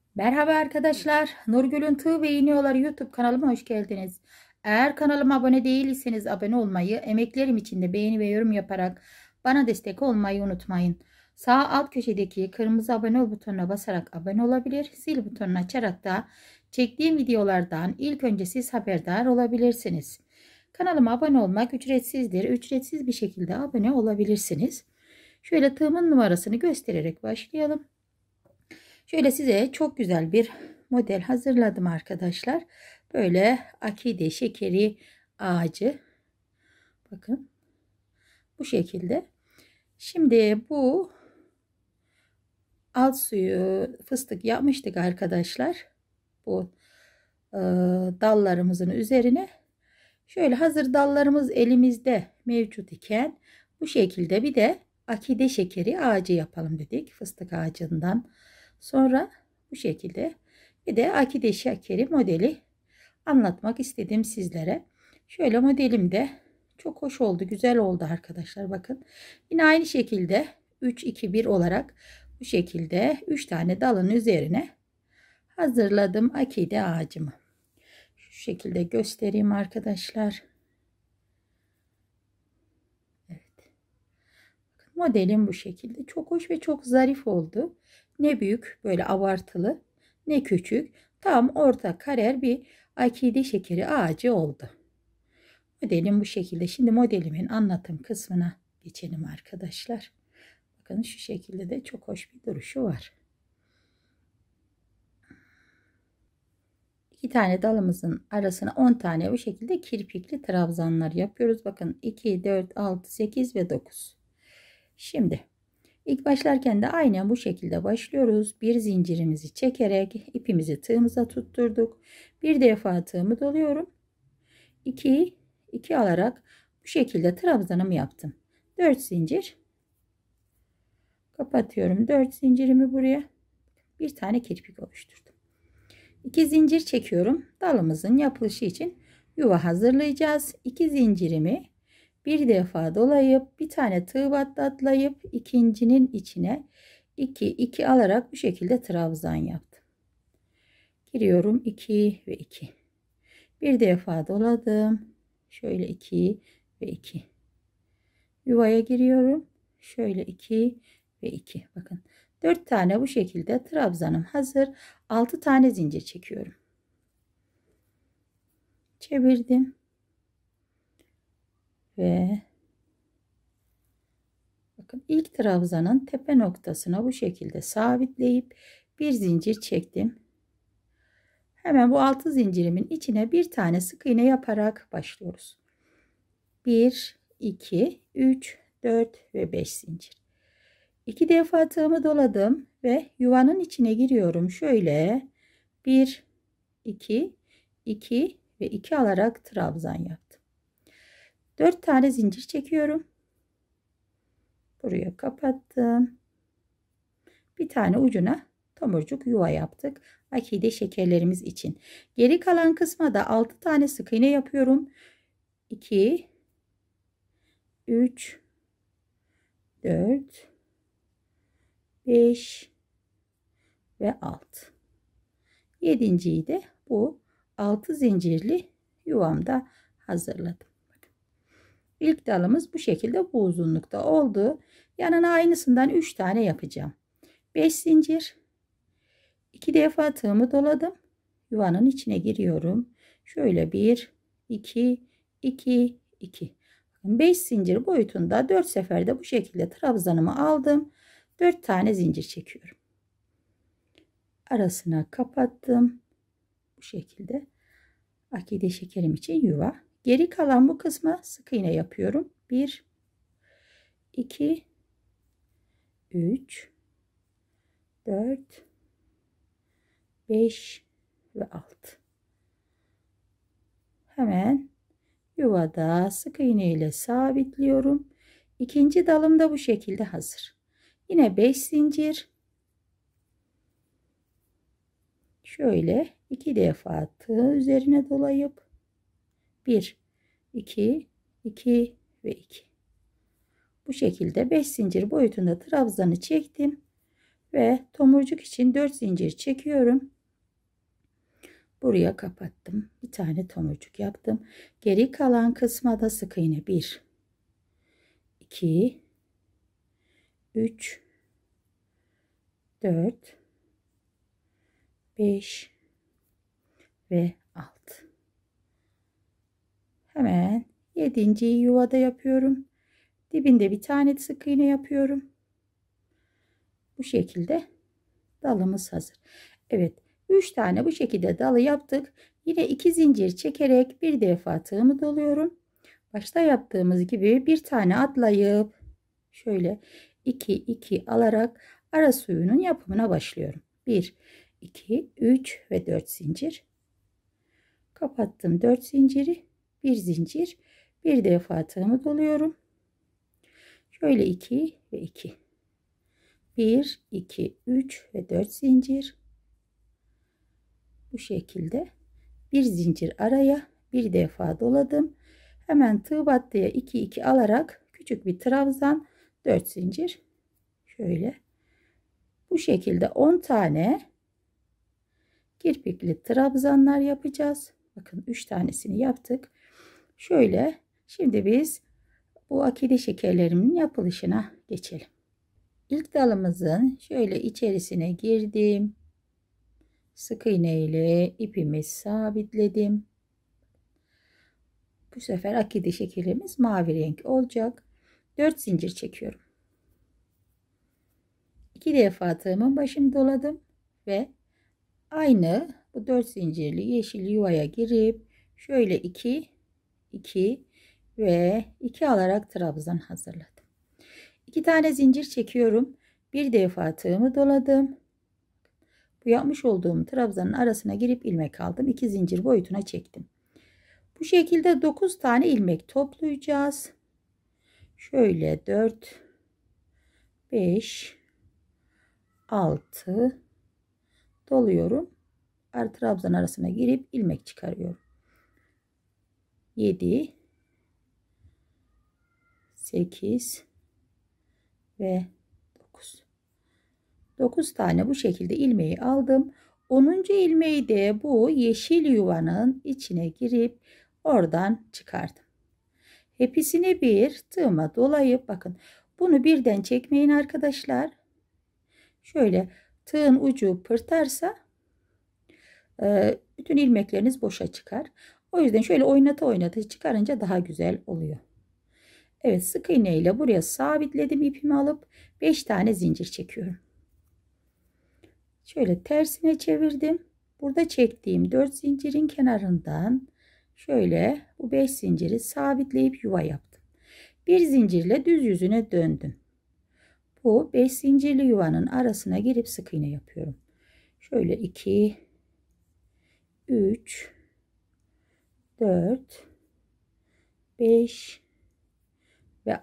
Merhaba arkadaşlar. Nurgül'ün Tığ ve İğniyorları YouTube kanalıma hoş geldiniz. Eğer kanalıma abone değilseniz abone olmayı, emeklerim için de beğeni ve yorum yaparak bana destek olmayı unutmayın. Sağ alt köşedeki kırmızı abone ol butonuna basarak abone olabilir, zil butonunu açarak da çektiğim videolardan ilk önce siz haberdar olabilirsiniz. Kanalıma abone olmak ücretsizdir. Ücretsiz bir şekilde abone olabilirsiniz. Şöyle tığımın numarasını göstererek başlayalım. Şöyle size çok güzel bir model hazırladım arkadaşlar. Böyle akide şekeri ağacı. Bakın bu şekilde. Şimdi bu alt suyu fıstık yapmıştık arkadaşlar. Bu dallarımızın üzerine. Şöyle hazır dallarımız elimizde mevcut iken bu şekilde bir de akide şekeri ağacı yapalım dedik. Fıstık ağacından. Sonra bu şekilde bir de akide şekeri modeli anlatmak istedim sizlere. Şöyle modelim de çok hoş oldu, güzel oldu arkadaşlar. Bakın yine aynı şekilde 3 2 1 olarak bu şekilde 3 tane dalın üzerine hazırladım akide ağacımı. Şu şekilde göstereyim arkadaşlar. Evet. Modelim bu şekilde. Çok hoş ve çok zarif oldu. Ne büyük böyle abartılı ne küçük. Tam orta karer bir akide şekeri ağacı oldu. Modelim bu şekilde. Şimdi modelimin anlatım kısmına geçelim arkadaşlar. Bakın şu şekilde de çok hoş bir duruşu var. İki tane dalımızın arasına 10 tane bu şekilde kirpikli trabzanlar yapıyoruz. Bakın 2, 4, 6, 8 ve 9. Şimdi ilk başlarken de aynen bu şekilde başlıyoruz. Bir zincirimizi çekerek ipimizi tığımıza tutturduk. Bir defa tığımı doluyorum. 2, 2 alarak bu şekilde trabzanımı yaptım. 4 zincir kapatıyorum. 4 zincirimi buraya bir tane kirpik oluşturdum. 2 zincir çekiyorum. Dalımızın yapılışı için yuva hazırlayacağız. 2 zincirimi bir defa dolayıp bir tane tığ battı atlayıp ikincinin içine 2 2 alarak bu şekilde trabzan yaptım. Giriyorum 2 ve 2. Bir defa doladım. Şöyle 2 ve 2. Yuvaya giriyorum. Şöyle 2 ve 2. Bakın 4 tane bu şekilde trabzanım hazır. 6 tane zincir çekiyorum. Çevirdim. Ve bakın ilk trabzanın tepe noktasına bu şekilde sabitleyip bir zincir çektim. Hemen bu 6 zincirimin içine bir tane sık iğne yaparak başlıyoruz. 1, 2, 3, 4 ve 5 zincir. 2 defa tığımı doladım ve yuvanın içine giriyorum. Şöyle 1, 2, 2 ve 2 alarak trabzan yaptım. 4 tane zincir çekiyorum. Buraya kapattım. Bir tane ucuna tomurcuk yuva yaptık. Akide şekerlerimiz için. Geri kalan kısma da 6 tane sık iğne yapıyorum. 2, 3, 4, 5 ve 6. Yedinciyi de bu 6 zincirli yuvamda hazırladım. İlk dalımız bu şekilde bu uzunlukta oldu. Yanına aynısından 3 tane yapacağım. 5 zincir. 2 defa tığımı doladım. Yuvanın içine giriyorum. Şöyle 1, 2, 2, 2. 5 zincir boyutunda 4 seferde bu şekilde trabzanımı aldım. 4 tane zincir çekiyorum. Arasına kapattım. Bu şekilde akide şekerim için yuva. Geri kalan bu kısma sık iğne yapıyorum. 1, 2, 3, 4, 5 ve 6. Hemen yuvada sık iğne ile sabitliyorum. İkinci dalım da bu şekilde hazır. Yine 5 zincir. Şöyle 2 defa tığ üzerine dolayıp 1, 2, 2 ve 2. Bu şekilde 5 zincir boyutunda trabzanı çektim. Ve tomurcuk için 4 zincir çekiyorum. Buraya kapattım. Bir tane tomurcuk yaptım. Geri kalan kısma da sık iğne 1 2 3 4 5 ve 6. Hemen 7. yuvada yapıyorum. Dibinde bir tane sık iğne yapıyorum. Bu şekilde dalımız hazır. Evet, 3 tane bu şekilde dalı yaptık. Yine 2 zincir çekerek bir defa tığımı doluyorum. Başta yaptığımız gibi bir tane atlayıp şöyle 2 2 alarak ara suyunun yapımına başlıyorum. 1 2 3 ve 4 zincir. Kapattım 4 zinciri, bir zincir, bir defa tığımı doluyorum. Şöyle 2 ve 2. 1 2 3 ve 4 zincir. Bu şekilde bir zincir araya bir defa doladım. Hemen tığ battıya 2 2 alarak küçük bir trabzan, 4 zincir. Şöyle bu şekilde 10 tane kirpikli trabzanlar yapacağız. Bakın 3 tanesini yaptık. Şöyle şimdi biz bu akide şekerlerimin yapılışına geçelim. İlk dalımızın şöyle içerisine girdim. Sık iğne ile ipimi sabitledim. Bu sefer akide şekerimiz mavi renk olacak. 4 zincir çekiyorum. 2 defa tığımın başını doladım ve aynı bu 4 zincirli yeşil yuvaya girip şöyle 2 2 ve 2 alarak trabzan hazırladım. 2 tane zincir çekiyorum. Bir defa tığımı doladım. Bu yapmış olduğum trabzanın arasına girip ilmek aldım. 2 zincir boyutuna çektim. Bu şekilde 9 tane ilmek toplayacağız. Şöyle 4 5 6 doluyorum. Trabzan arasına girip ilmek çıkarıyorum. 7 8 ve 9. 9 tane bu şekilde ilmeği aldım. 10. ilmeği de bu yeşil yuvanın içine girip oradan çıkardım. Hepsini bir tığıma dolayıp bakın bunu birden çekmeyin arkadaşlar. Şöyle tığın ucu pırtarsa bütün ilmekleriniz boşa çıkar. O yüzden şöyle oynata oynata çıkarınca daha güzel oluyor. Evet, sık iğne ile buraya sabitledim, ipimi alıp 5 tane zincir çekiyorum. Şöyle tersine çevirdim. Burada çektiğim 4 zincirin kenarından şöyle bu 5 zinciri sabitleyip yuva yaptım. Bir zincirle düz yüzüne döndüm. Bu 5 zincirli yuvanın arasına girip sık iğne yapıyorum. Şöyle 2 3 4 5 ve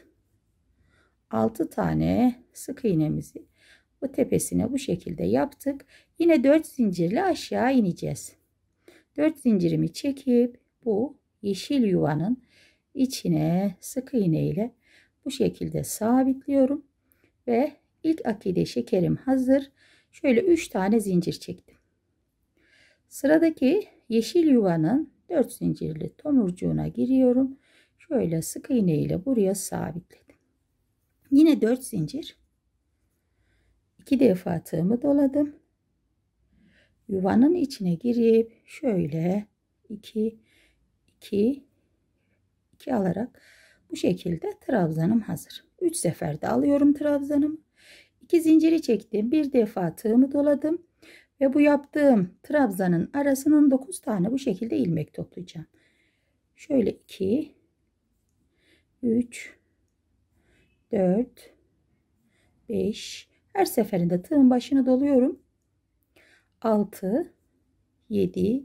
6 tane sık iğnemizi bu tepesine bu şekilde yaptık. Yine 4 zincirle aşağı ineceğiz. 4 zincirimi çekip bu yeşil yuvanın içine sık iğne ile bu şekilde sabitliyorum ve ilk akide şekerim hazır. Şöyle 3 tane zincir çektim. Sıradaki yeşil yuvanın 4 zincirli tomurcuğuna giriyorum. Şöyle sık iğne ile buraya sabitledim. Yine 4 zincir. 2 defa tığımı doladım. Yuvanın içine girip şöyle 2 2 2 alarak bu şekilde trabzanım hazır. 3 seferde alıyorum trabzanımı. 2 zinciri çektim. Bir defa tığımı doladım ve bu yaptığım trabzanın arasının 9 tane bu şekilde ilmek toplayacağım. Şöyle 2 3 4 5, her seferinde tığın başını doluyorum. 6 7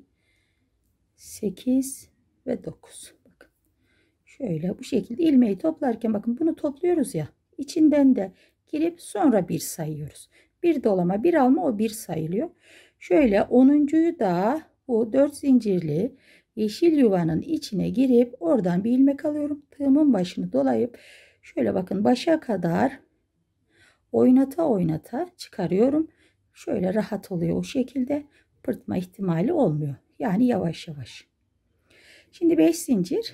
8 ve 9. Bakın şöyle bu şekilde ilmeği toplarken bakın bunu topluyoruz ya, içinden de girip sonra bir sayıyoruz. Bir dolama bir alma, o bir sayılıyor. Şöyle 10'uncuyu da bu 4 zincirli yeşil yuvanın içine girip oradan bir ilmek alıyorum. Tığımın başını dolayıp şöyle bakın başa kadar oynata oynata çıkarıyorum. Şöyle rahat oluyor, o şekilde pırtma ihtimali olmuyor. Yani yavaş yavaş. Şimdi 5 zincir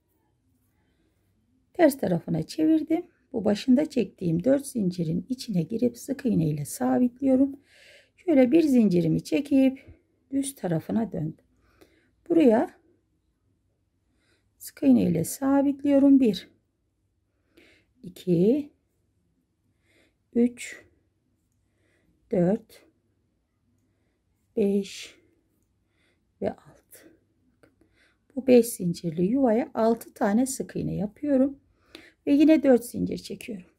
ters tarafına çevirdim. Bu başında çektiğim 4 zincirin içine girip sık iğne ile sabitliyorum. Şöyle bir zincirimi çekip düz tarafına döndüm. Buraya sık iğne ile sabitliyorum. 1 2 3 4 5 ve 6. Bu 5 zincirli yuvaya 6 tane sık iğne yapıyorum ve yine 4 zincir çekiyorum.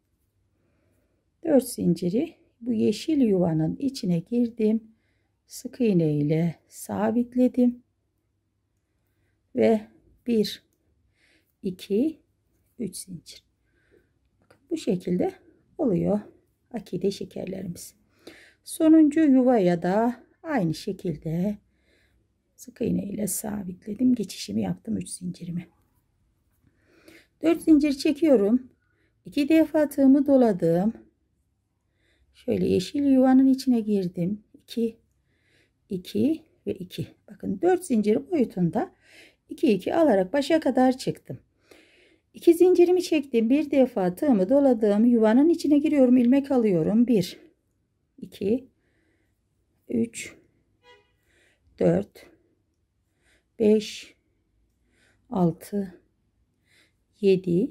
4 zinciri bu yeşil yuvanın içine girdim. Sık iğne ile sabitledim ve 1 2 3 zincir. Bakın bu şekilde oluyor akide şekerlerimiz. Sonuncu yuvaya da aynı şekilde sık iğne ile sabitledim. Geçişimi yaptım 3 zincirimi. 4 zincir çekiyorum. 2 defa tığımı doladım. Şöyle yeşil yuvanın içine girdim. 2 2 ve 2. Bakın 4 zincir boyutunda 2 2 alarak başa kadar çıktım. 2 zincirimi çektim. Bir defa tığımı doladım. Yuvanın içine giriyorum. İlmek alıyorum. 1 2 3 4 5 6 7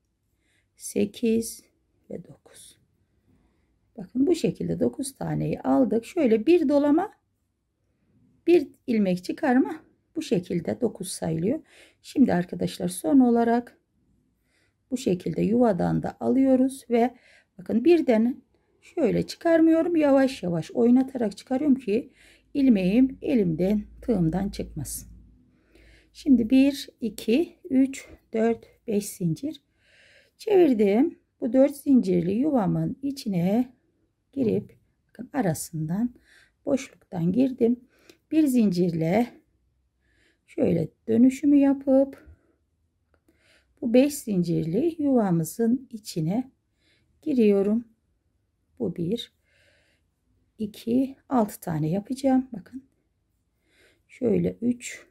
8 ve 9. Bakın bu şekilde 9 taneyi aldık. Şöyle bir dolama, bir ilmek çıkarma, bu şekilde 9 sayılıyor. Şimdi arkadaşlar son olarak bu şekilde yuvadan da alıyoruz ve bakın birden şöyle çıkarmıyorum, yavaş yavaş oynatarak çıkarıyorum ki ilmeğim elimden, tığımdan çıkmasın. Şimdi 1 2 3 4 5 zincir çevirdim. Bu 4 zincirli yuvamın içine girip bakın arasından boşluktan girdim. Bir zincirle şöyle dönüşümü yapıp bu 5 zincirli yuvamızın içine giriyorum. Bu 1 2 6 tane yapacağım. Bakın şöyle 3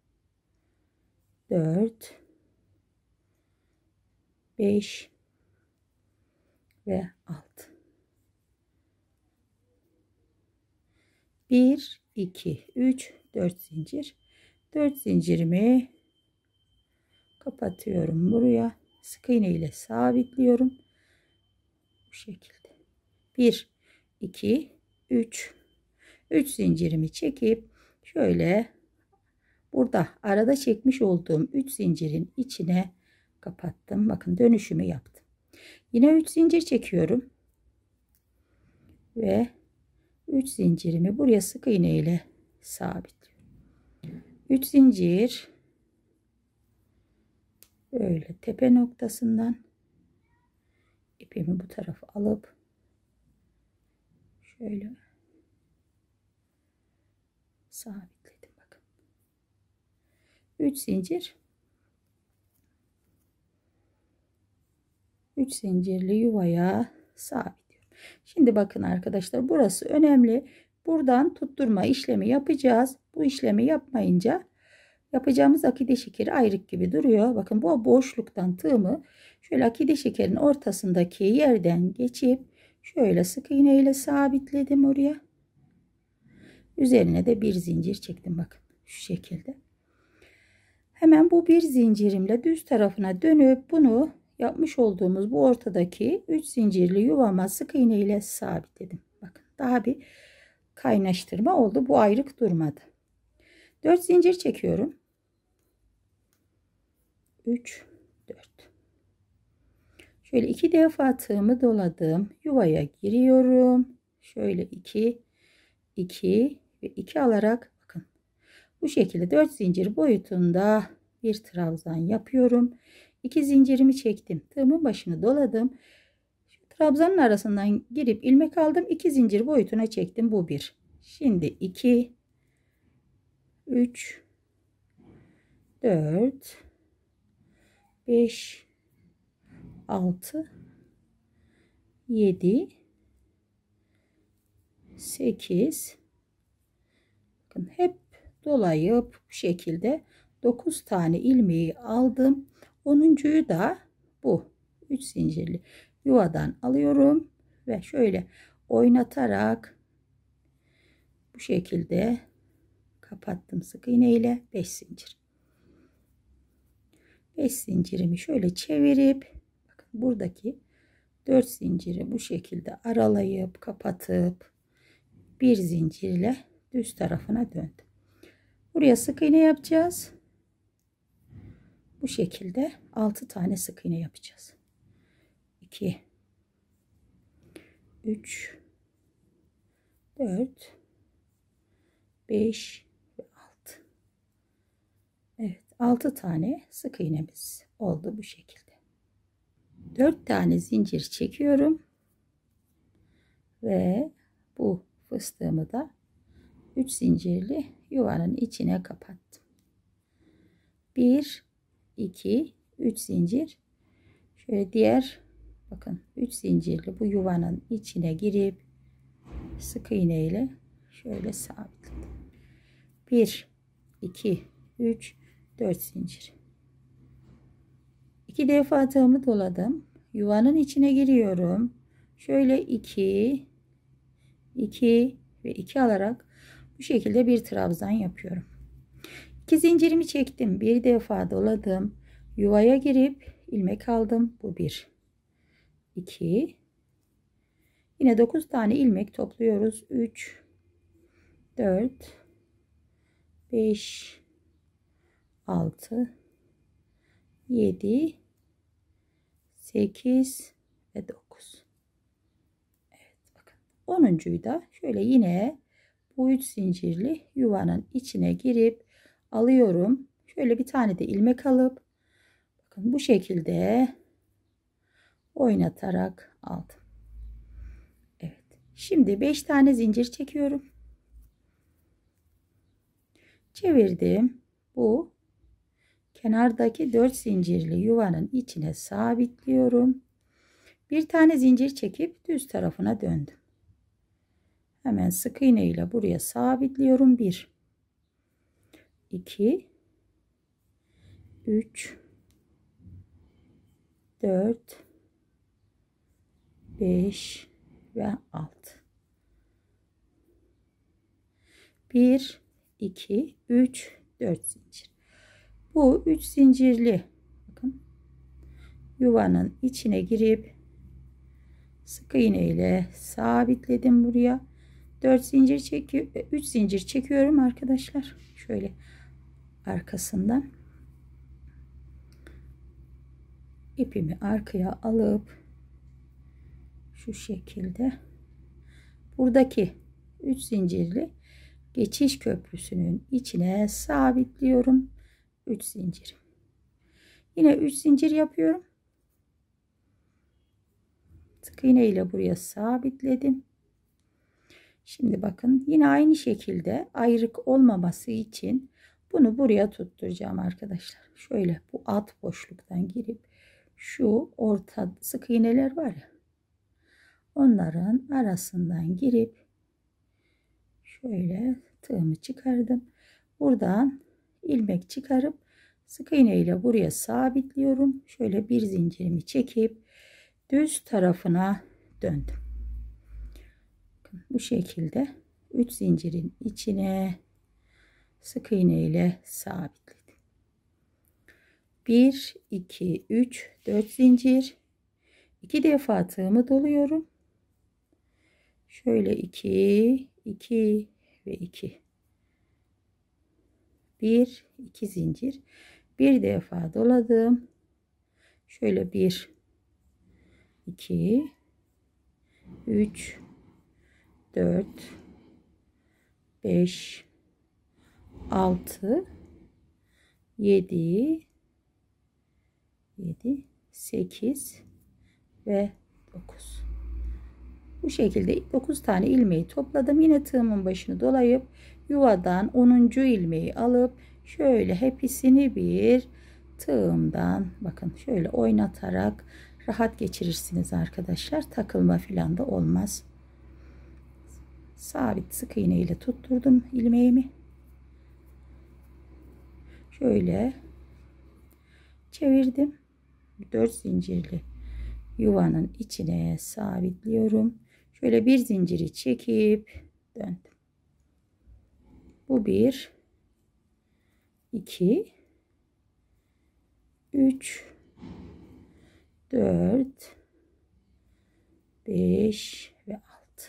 4 5 ve 6. 1 2 3 4 zincir. 4 zincirimi kapatıyorum buraya. Sık iğne ile sabitliyorum. Bu şekilde. 1 2 3 3 zincirimi çekip şöyle burada arada çekmiş olduğum 3 zincirin içine kapattım. Bakın dönüşümü yaptım. Yine 3 zincir çekiyorum. Ve 3 zincirimi buraya sık iğne ile sabitliyorum. 3 zincir böyle tepe noktasından ipimi bu tarafa alıp şöyle sabitledim. Bakın 3 zincir, 3 zincirli yuvaya sabitliyorum. Şimdi bakın arkadaşlar, burası önemli. Buradan tutturma işlemi yapacağız. Bu işlemi yapmayınca yapacağımız akide şekeri ayrık gibi duruyor. Bakın bu boşluktan tığımı şöyle akide şekerin ortasındaki yerden geçip şöyle sık iğne ile sabitledim oraya. Üzerine de bir zincir çektim. Bakın şu şekilde. Hemen bu bir zincirimle düz tarafına dönüp bunu yapmış olduğumuz bu ortadaki 3 zincirli yuvama sık iğne ile sabitledim. Bakın daha bir kaynaştırma oldu. Bu ayrık durmadı. 4 zincir çekiyorum. 3 4. Şöyle 2 defa tığımı doladım. Yuvaya giriyorum. Şöyle 2 2 ve 2 alarak bakın. Bu şekilde 4 zincir boyutunda bir trabzan yapıyorum. 2 zincirimi çektim. Tığımın başını doladım. Şu trabzanın arasından girip ilmek aldım. 2 zincir boyutuna çektim. Bu 1. Şimdi 2 3 4 5 6 7, 8, bakın hep dolayıp bu şekilde 9 tane ilmeği aldım. 10'uncuyu da bu 3 zincirli yuvadan alıyorum ve şöyle oynatarak bu şekilde kapattım sık iğne ile 5 zincir. 5 zincirimi şöyle çevirip bakın buradaki 4 zinciri bu şekilde aralayıp kapatıp bir zincirle düz tarafına döndüm. Buraya sık iğne yapacağız. Bu şekilde 6 tane sık iğne yapacağız. 2, 3, 4, 5 ve 6. Evet, 6 tane sık iğnemiz oldu bu şekilde. 4 tane zincir çekiyorum ve bu fıstığımı da 3 zincirli yuvanın içine kapattım. 1, 2, 3 zincir. Şöyle diğer bakın 3 zincirli bu yuvanın içine girip sık iğne ile şöyle sabitledim. 1, 2, 3, 4 zincir. 2 defa tığımı doladım. Yuvanın içine giriyorum. Şöyle 2, 2 ve 2 alarak bu şekilde bir trabzan yapıyorum. 2 zincirimi çektim. Bir defa doladım. Yuvaya girip ilmek aldım. Bu 1, 2. Yine 9 tane ilmek topluyoruz. 3, 4, 5, 6, 7, 8 ve 9. Evet bakın. 10'uncuyu da şöyle yine bu 3 zincirli yuvanın içine girip alıyorum. Şöyle bir tane de ilmek alıp bakın bu şekilde oynatarak aldım. Evet. Şimdi 5 tane zincir çekiyorum. Çevirdim. Bu kenardaki 4 zincirli yuvanın içine sabitliyorum. Bir tane zincir çekip düz tarafına döndüm. Hemen sık iğne ile buraya sabitliyorum. 1, 2, 3, 4, 5 ve 6. 1, 2, 3, 4 zincir. Bu 3 zincirli bakın yuvanın içine girip sık iğne ile sabitledim buraya. 4 zincir çekiyor, 3 zincir çekiyorum arkadaşlar. Şöyle arkasından ipimi arkaya alıp şu şekilde buradaki 3 zincirli geçiş köprüsünün içine sabitliyorum. 3 zincir. Yine 3 zincir yapıyorum. Sık iğne ile buraya sabitledim. Şimdi bakın yine aynı şekilde ayrık olmaması için bunu buraya tutturacağım arkadaşlar. Şöyle bu alt boşluktan girip şu orta sık iğneler var ya, onların arasından girip şöyle tığımı çıkardım. Buradan ilmek çıkarıp sık iğne ile buraya sabitliyorum. Şöyle bir zincirimi çekip düz tarafına döndüm. Bu şekilde 3 zincirin içine sık iğne ile sabitledim. 1, 2, 3, 4 zincir. 2 defa tığımı doluyorum. Şöyle 2, 2 ve 2. 1, 2 zincir. Bir defa doladım. Şöyle 1, 2, 3, 4, 5, 6, 7, 8 ve 9. Bu şekilde 9 tane ilmeği topladım. Yine tığımın başını dolayıp yuvadan 10. ilmeği alıp şöyle hepsini bir tığımdan bakın şöyle oynatarak rahat geçirirsiniz arkadaşlar. Takılma falan da olmaz. Sabit sık iğne ile tutturdum ilmeğimi. Şöyle çevirdim. 4 zincirli yuvanın içine sabitliyorum. Şöyle bir zinciri çekip döndüm. Bu 1, 2, 3, 4, 5 ve 6.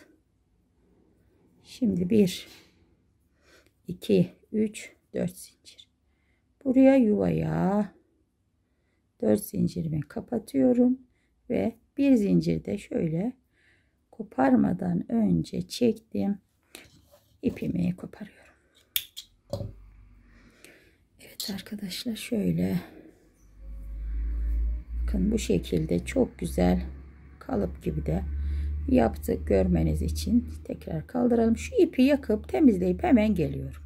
Şimdi 1, 2, 3, 4 zincir. Buraya yuvaya 4 zincirimi kapatıyorum ve bir zincir de şöyle koparmadan önce çektim. İpimi koparıyorum. Evet arkadaşlar, şöyle bakın bu şekilde çok güzel kalıp gibi de yaptık. Görmeniz için tekrar kaldıralım. Şu ipi yakıp temizleyip hemen geliyorum.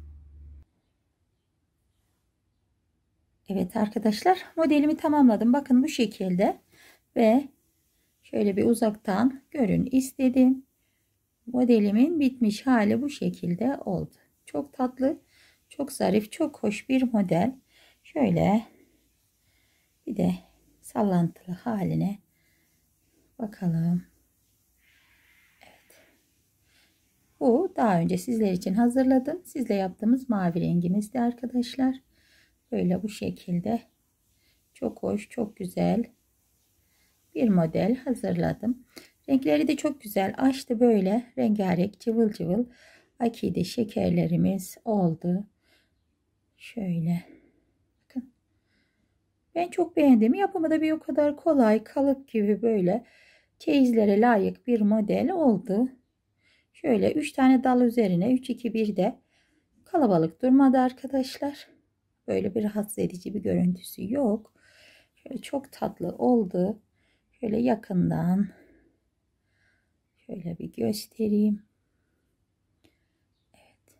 Evet arkadaşlar, modelimi tamamladım. Bakın bu şekilde ve şöyle bir uzaktan görün istedim. Modelimin bitmiş hali bu şekilde oldu. Çok tatlı, çok zarif, çok hoş bir model. Şöyle bir de sallantılı haline bakalım. Evet. Bu daha önce sizler için hazırladım. Sizle yaptığımız mavi rengimizdi arkadaşlar. Böyle bu şekilde çok hoş, çok güzel bir model hazırladım. Renkleri de çok güzel açtı, böyle rengarenk cıvıl cıvıl akide şekerlerimiz oldu. Şöyle bakın, ben çok beğendim. Yapımı da bir o kadar kolay, kalıp gibi böyle çeyizlere layık bir model oldu. Şöyle 3 tane dal üzerine 3 2 1 de kalabalık durmadı arkadaşlar. Böyle bir rahatsız edici bir görüntüsü yok. Şöyle çok tatlı oldu. Şöyle yakından şöyle bir göstereyim. Evet.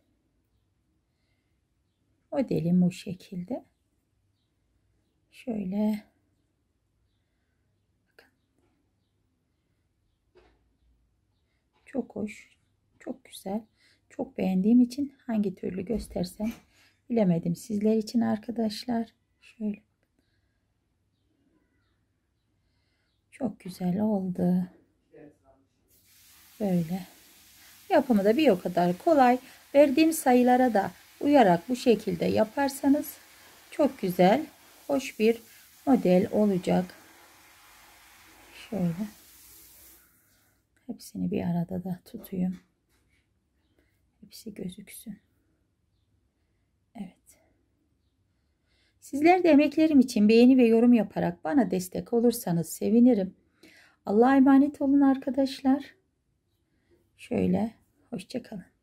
Modelim bu şekilde. Şöyle bakın. Çok hoş, çok güzel. Çok beğendiğim için hangi türlü göstersem bilemedim sizler için arkadaşlar. Şöyle. Çok güzel oldu. Böyle. Yapımı da bir o kadar kolay. Verdiğim sayılara da uyarak bu şekilde yaparsanız çok güzel, hoş bir model olacak. Şöyle. Hepsini bir arada da tutayım. Hepsi gözüksün. Evet. Sizler de emeklerim için beğeni ve yorum yaparak bana destek olursanız sevinirim. Allah'a emanet olun arkadaşlar. Şöyle. Hoşça kalın.